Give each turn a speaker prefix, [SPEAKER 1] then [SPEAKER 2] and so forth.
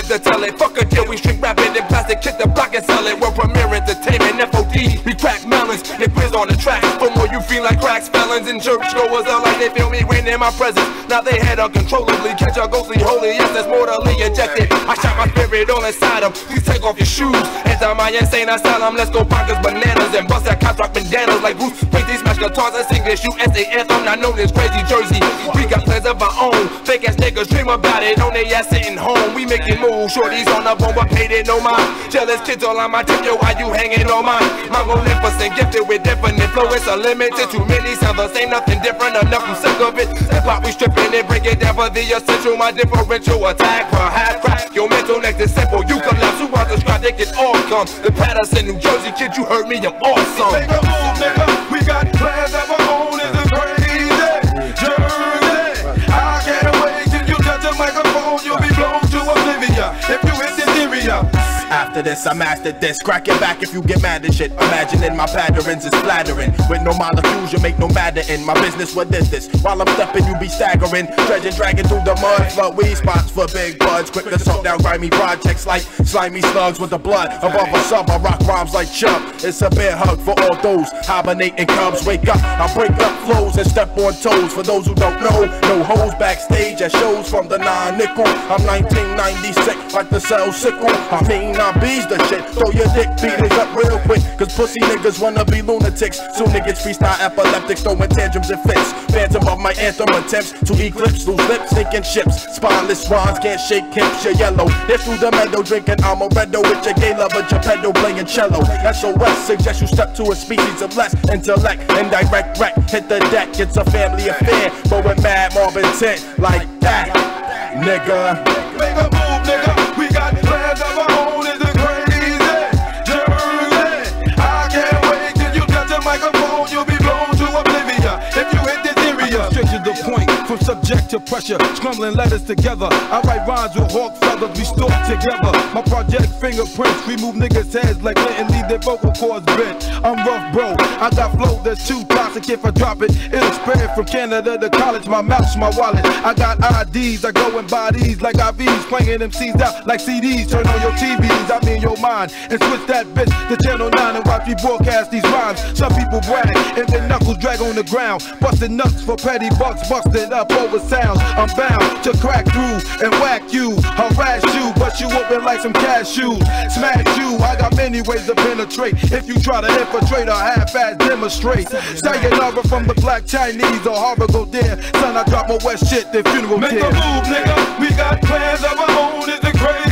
[SPEAKER 1] to tell it. Fuck a deal, we shrink wrap it in plastic, hit the block and sell it. World Premiere Entertainment, FOD, we crack melons, they quiz on the track. For more you feel like cracks, felons and church goers are like they feel me when in my presence. Now they head uncontrollably, catch a ghostly holy, yes that's mortally ejected. I shot my spirit all inside them, please take off your shoes. Enter my insane asylum, let's go bonkers bananas and bust that cops rock bandanas like Bruce. Crazy smash guitars and sing this USA anthem, not known as Crazy Jersey. We got plans of our own, fake ass niggas dream about it on their ass sitting home. We making moves, shorties on the bone but paid it no mind. Jealous kids all on my tip, yo why you hanging on mine? Magnificent, gifted with infinite flow, it's unlimited. Too many sound the same, nothing different, enough I'm sick of it. Hip hop we stripping it, break it down for the essential. My differential attack, perhaps crack. Your mental next is simple, you collapse, who I describe, they can all come. The Patterson, New Jersey kid, you heard me, I'm awesome.
[SPEAKER 2] Make a move, nigga, we got plans of our own, it's a crazy journey. I can't wait till you touch the microphone, you'll be blown to oblivion if you hit the theoria.
[SPEAKER 3] After this, I mastered this. Crack it back if you get mad at shit. Imagining my patterns is flattering. With no molecules, you make no matter in my business. What is this? While I'm stepping, you be staggering. Dredging, dragging through the mud. Flood weed spots for big buds. Quick to salt down grimy projects like slimy slugs with the blood. Above a sub, I rock rhymes like Chubb. It's a bear hug for all those hibernating cubs. Wake up, I break up flows and step on toes. For those who don't know, no hoes backstage at shows from the 9-nickel. I'm 1996, like the cell sickle. I mean, I bees the shit. Throw your dick beaters up real quick, cause pussy niggas wanna be lunatics. Soon niggas freestyle epileptics, throwing tantrums and fits. Phantom of my anthem attempts to eclipse, lose lips, sinking ships. Spineless swans can't shake hips, you're yellow. They're through the meadow drinking amaretto with your gay lover, Geppetto playing cello. SOS suggest you step to a species of less intellect. Indirect wreck, hit the deck, it's a family affair. But with mad mob intent like that, nigga.
[SPEAKER 2] Make a move, nigga, we got plans of our own, it's a crazy journey. I can't wait till you touch the microphone, you'll be blown to oblivion if you hit the theoria.
[SPEAKER 4] Straight to the point, from subject to pressure, scrambling letters together. I write rhymes with hawk feathers, we stalk together. My project fingerprints, remove niggas' heads like Clinton, leave their vocal cords bent. I'm rough, bro, I got flow that's too toxic. If I drop it, it'll spread from Canada to college. My mouth's my wallet, I got IDs, I go and buy these like IVs, playing MCs out like CDs. Turn on your TVs, I mean your mind, and switch that bitch to Channel 9 and watch me broadcast these rhymes. Some people brag and their knuckles drag on the ground, busting nuts for petty bucks, busting up over sounds. I'm bound to crack through and whack you, harass you, but you open like some cashews. Smash you, I got many ways to penetrate. If you try to infiltrate or half-ass demonstrate, sayonara from the black Chinese or horrible there. Son, I drop my west shit, the funeral
[SPEAKER 2] Make
[SPEAKER 4] tears.
[SPEAKER 2] a move, nigga, we got plans of our own, it's a crazy